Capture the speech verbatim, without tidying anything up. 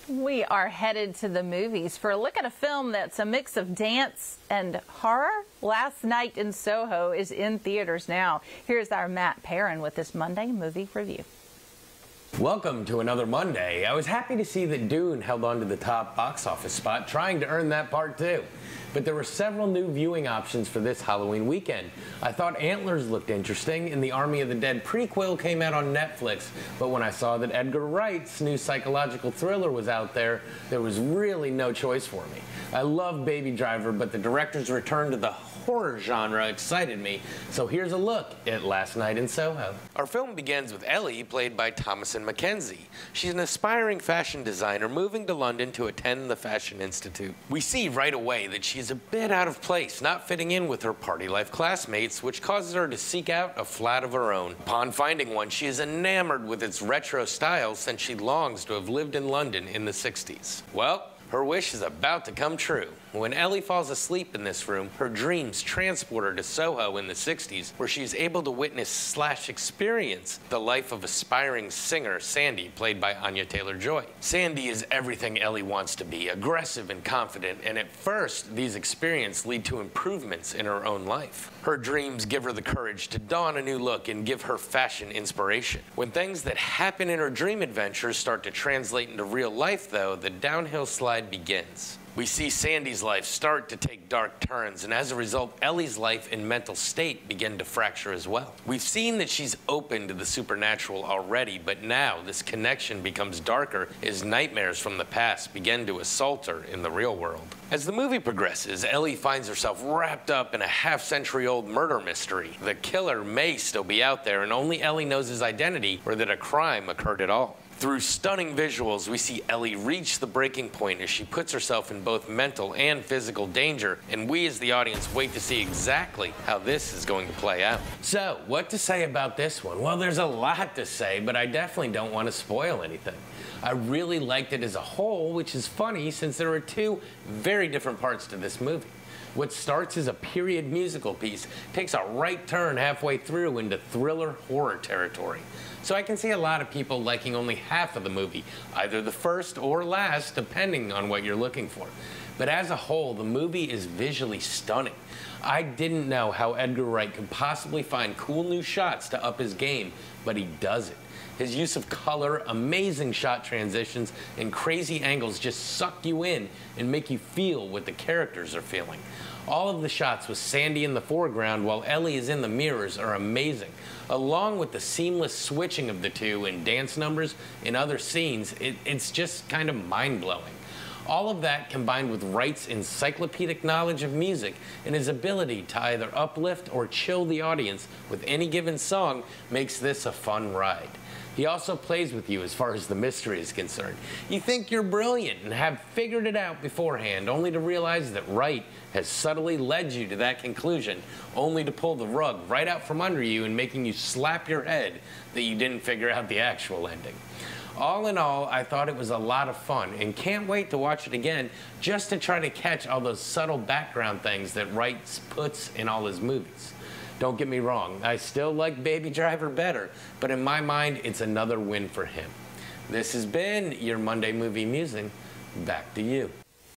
We are headed to the movies for a look at a film that's a mix of dance and horror. Last Night in Soho is in theaters now. Here's our Matt Perrin with this Monday movie review. Welcome to another Monday. I was happy to see that Dune held on to the top box office spot, trying to earn that part too. But there were several new viewing options for this Halloween weekend. I thought Antlers looked interesting, and the Army of the Dead prequel came out on Netflix. But when I saw that Edgar Wright's new psychological thriller was out there, there was really no choice for me. I love Baby Driver, but the director's return to the horror genre excited me, so here's a look at Last Night in Soho. Our film begins with Ellie, played by Thomasin McKenzie. She's an aspiring fashion designer moving to London to attend the Fashion Institute. We see right away that she's a bit out of place, not fitting in with her party life classmates, which causes her to seek out a flat of her own. Upon finding one, she is enamored with its retro style since she longs to have lived in London in the sixties. Well, her wish is about to come true. When Ellie falls asleep in this room, her dreams transport her to Soho in the sixties, where she is able to witness slash experience the life of aspiring singer Sandy, played by Anya Taylor-Joy. Sandy is everything Ellie wants to be, aggressive and confident, and at first, these experiences lead to improvements in her own life. Her dreams give her the courage to don a new look and give her fashion inspiration. When things that happen in her dream adventures start to translate into real life, though, the downhill slide begins. We see Sandy's life start to take dark turns, and as a result, Ellie's life and mental state begin to fracture as well. We've seen that she's open to the supernatural already, but now this connection becomes darker as nightmares from the past begin to assault her in the real world. As the movie progresses, Ellie finds herself wrapped up in a half-century-old murder mystery. The killer may still be out there, and only Ellie knows his identity or that a crime occurred at all. Through stunning visuals, we see Ellie reach the breaking point as she puts herself in both mental and physical danger, and we as the audience wait to see exactly how this is going to play out. So, what to say about this one? Well, there's a lot to say, but I definitely don't want to spoil anything. I really liked it as a whole, which is funny since there are two very different parts to this movie. What starts as a period musical piece takes a right turn halfway through into thriller horror territory. So I can see a lot of people liking only half of the movie, either the first or last, depending on what you're looking for. But as a whole, the movie is visually stunning. I didn't know how Edgar Wright could possibly find cool new shots to up his game, but he does it. His use of color, amazing shot transitions, and crazy angles just suck you in and make you feel what the characters are feeling. All of the shots with Sandy in the foreground while Ellie is in the mirrors are amazing. Along with the seamless switching of the two in dance numbers and other scenes, it, it's just kind of mind-blowing. All of that combined with Wright's encyclopedic knowledge of music and his ability to either uplift or chill the audience with any given song makes this a fun ride. He also plays with you as far as the mystery is concerned. You think you're brilliant and have figured it out beforehand, only to realize that Wright has subtly led you to that conclusion, only to pull the rug right out from under you and making you slap your head that you didn't figure out the actual ending. All in all, I thought it was a lot of fun and can't wait to watch it again just to try to catch all those subtle background things that Wright puts in all his movies. Don't get me wrong, I still like Baby Driver better, but in my mind, it's another win for him. This has been your Monday Movie Musing. Back to you.